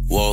Whoa.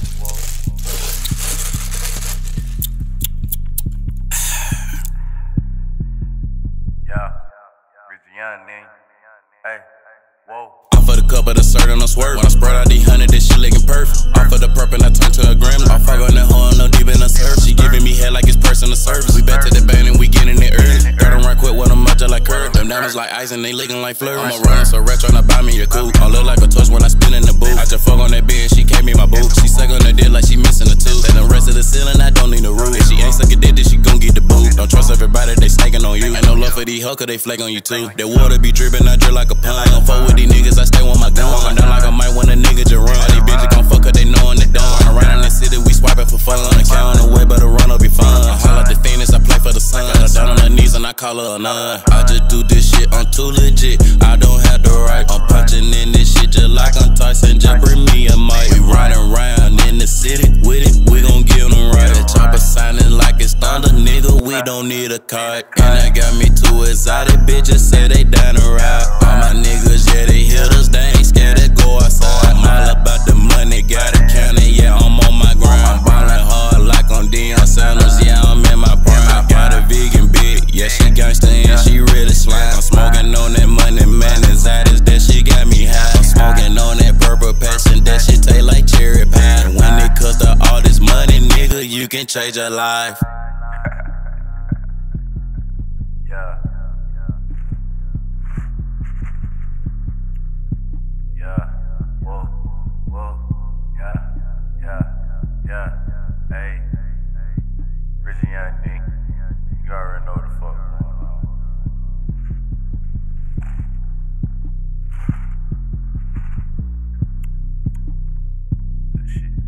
Yeah, Ricchy, hey, whoa. Off of the cup of the syrup and I'm swerving. When I spread out these 100, this shit looking perfect. Off of the purple and I turn to a gremlin. I fuck on that hoe, no deep in the surf. She giving me head like it's personal service. We back to the band and we getting it early. Third and right quick with them up just like curve. Them diamonds like ice and they licking like flurry. I'm a runner so retro tryna buy me a coupe. I look like a torch when I spin in the booth. I just fuck on that bed, she gave me my boot. She suck on the dick like she missing a tooth. And the rest of the ceiling, I don't need a roof. If she ain't suck a dick, then she gon' get the boot. Don't trust everybody, they snaking on you. Ain't no love for these hoes, cause they flake on you too. That water be dripping, I drip like a pond. Don't fuck with these niggas, I stay with my gun. I'm down like I might want a nigga to run. All these bitches gon' fuck cause they knowin' they done. Around in the city, we swiping for fun. On the count on the way, but the run will be fun. I holla the famous, I play for the sun. Got her down on her knees and I call her a nun. I just do this shit, I'm too legit. I don't have the right. I'm punching in this shit just like I'm Tyson. Just bring me a mic. We riding around in the city with it, we gon' give them right. That chopper sounding like it's thunder, nigga, we don't need a cart. And that got me too exotic, bitches say they down to ride. All my niggas, yeah, they hit us, they ain't scared to go outside. I'm all about the money, gotta count it, yeah, I'm on my grind. I'm ballin' hard like on Deion Sanders, yeah, I'm in my prime. Got a vegan bitch, yeah, she gangsta and she really slime. I'm smoking on that money, man, anxieties, that shit got me high. I'm smoking on that purple passion, that shit taste like cherry pie. And when it comes to all this money, nigga, you can change your life. Yeah. Yeah. Whoa. Whoa. Yeah. Hey. Ricchy, you already know what the fuck going on. Good shit.